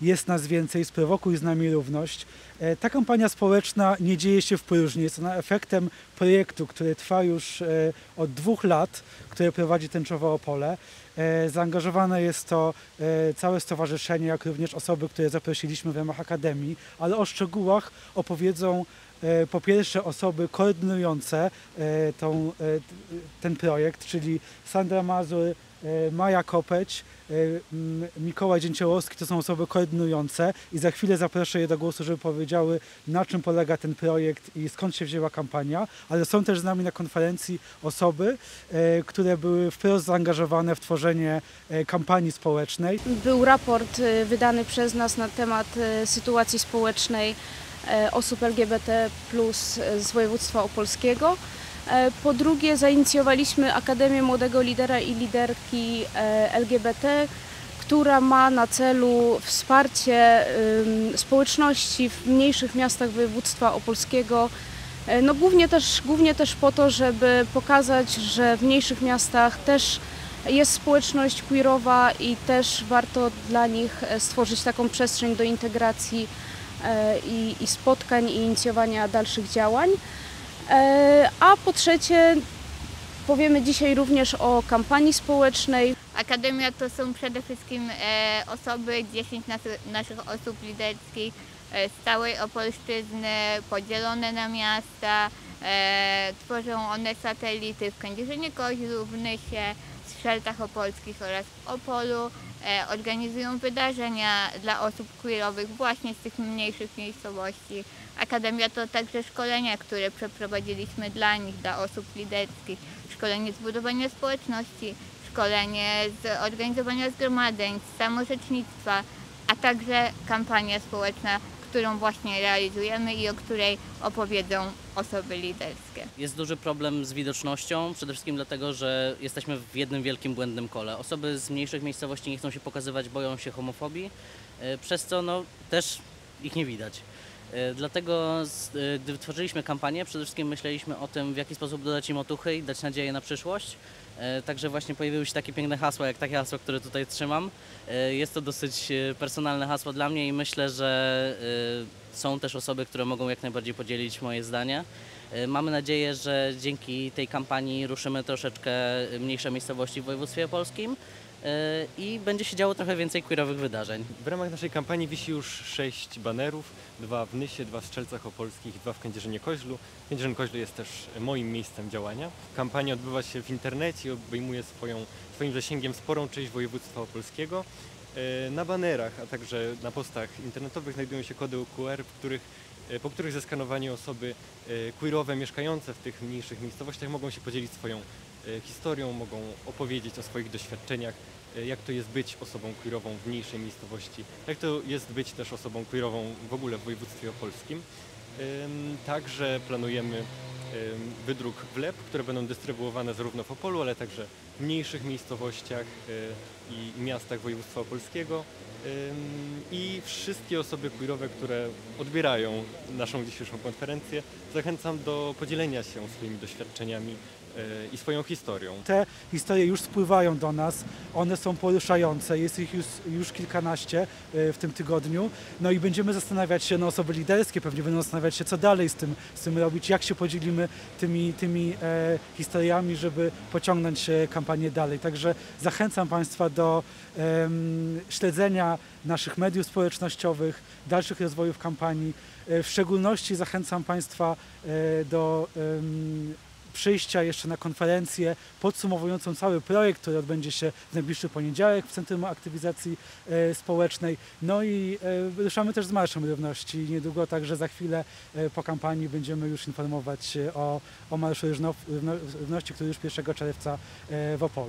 Jest nas więcej, sprowokuj z nami równość. Ta kampania społeczna nie dzieje się w próżni. Jest ona efektem projektu, który trwa już od 2 lat, który prowadzi Tęczowe Opole. Zaangażowane jest to całe stowarzyszenie, jak również osoby, które zaprosiliśmy w ramach Akademii, ale o szczegółach opowiedzą po pierwsze osoby koordynujące ten projekt, czyli Sandra Mazur, Maja Kopeć, Mikołaj Dzięciołowski, to są osoby koordynujące i za chwilę zaproszę je do głosu, żeby powiedziały, na czym polega ten projekt i skąd się wzięła kampania, ale są też z nami na konferencji osoby, które były wprost zaangażowane w tworzenie kampanii społecznej. Był raport wydany przez nas na temat sytuacji społecznej osób LGBT+ z województwa opolskiego. Po drugie, zainicjowaliśmy Akademię Młodego Lidera i Liderki LGBT, która ma na celu wsparcie społeczności w mniejszych miastach województwa opolskiego. No głównie też po to, żeby pokazać, że w mniejszych miastach też jest społeczność queerowa i też warto dla nich stworzyć taką przestrzeń do integracji i spotkań i inicjowania dalszych działań. A po trzecie, powiemy dzisiaj również o kampanii społecznej. Akademia to są przede wszystkim osoby, 10 naszych osób liderskich z całej Opolszczyzny, podzielone na miasta. Tworzą one satelity w Kędzierzynie-Koźlu, w Nysie, Strzelcach Opolskich oraz w Opolu. Organizują wydarzenia dla osób queerowych właśnie z tych mniejszych miejscowości. Akademia to także szkolenia, które przeprowadziliśmy dla nich, dla osób liderskich. Szkolenie z budowania społeczności, szkolenie z organizowania zgromadzeń, z samorzecznictwa, a także kampania społeczna, którą właśnie realizujemy i o której opowiedzą osoby liderskie. Jest duży problem z widocznością, przede wszystkim dlatego, że jesteśmy w jednym wielkim błędnym kole. Osoby z mniejszych miejscowości nie chcą się pokazywać, boją się homofobii, przez co też ich nie widać. Dlatego, gdy tworzyliśmy kampanię, przede wszystkim myśleliśmy o tym, w jaki sposób dodać im otuchy i dać nadzieję na przyszłość. Także właśnie pojawiły się takie piękne hasła, jak takie hasło, które tutaj trzymam. Jest to dosyć personalne hasło dla mnie i myślę, że są też osoby, które mogą jak najbardziej podzielić moje zdanie. Mamy nadzieję, że dzięki tej kampanii ruszymy troszeczkę mniejsze miejscowości w województwie opolskim i będzie się działo trochę więcej queerowych wydarzeń. W ramach naszej kampanii wisi już 6 banerów, 2 w Nysie, 2 w Strzelcach Opolskich, 2 w Kędzierzynie-Koźlu. Kędzierzyn-Koźlu jest też moim miejscem działania. Kampania odbywa się w internecie i obejmuje swoim zasięgiem sporą część województwa opolskiego. Na banerach, a także na postach internetowych znajdują się kody QR, po których zeskanowanie osoby queerowe mieszkające w tych mniejszych miejscowościach mogą się podzielić swoją historią, mogą opowiedzieć o swoich doświadczeniach, jak to jest być osobą queerową w mniejszej miejscowości, jak to jest być też osobą queerową w ogóle w województwie opolskim. Także planujemy wydruk wlep, które będą dystrybuowane zarówno w Opolu, ale także w mniejszych miejscowościach i miastach województwa opolskiego. I wszystkie osoby queerowe, które odbierają naszą dzisiejszą konferencję, zachęcam do podzielenia się swoimi doświadczeniami i swoją historią. Te historie już spływają do nas, one są poruszające, jest ich już kilkanaście w tym tygodniu. No i będziemy zastanawiać się, osoby liderskie pewnie będą zastanawiać się, co dalej z tym robić, jak się podzielimy tymi historiami, żeby pociągnąć kampanię dalej. Także zachęcam Państwa do śledzenia naszych mediów społecznościowych, dalszych rozwojów kampanii. W szczególności zachęcam Państwa do przyjścia jeszcze na konferencję podsumowującą cały projekt, który odbędzie się w najbliższy poniedziałek w Centrum Aktywizacji Społecznej. No i ruszamy też z Marszem Równości. Niedługo, także za chwilę po kampanii będziemy już informować o Marszu Równości, który już 1 czerwca w Opolu.